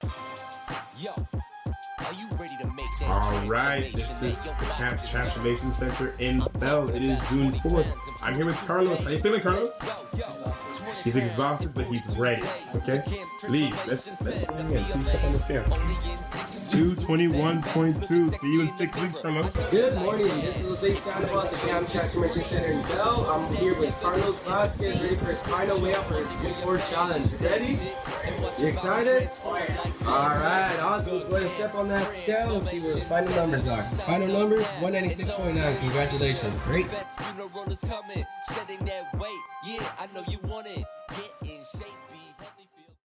Yo, are you ready to make that All right, this is the Camp Transformation Center in Bell. It is June 4th. I'm here with Carlos. How you feeling, Carlos? He's exhausted, but he's ready. Okay, leave. Let's bring in. Please step on the scale. 221.2. See you in 6 weeks, Carlos. Good morning. This is Jose Sandoval at the Camp Transformation Center in Bell. I'm here with Carlos Vasquez, ready for his final way up for his June 4th challenge. Ready? You excited? All right, awesome. Let's go ahead and step on that scale and see what the final numbers are. Final numbers, 196.9. Congratulations. Great. Shedding that weight, yeah, I know you want it. Get in shape.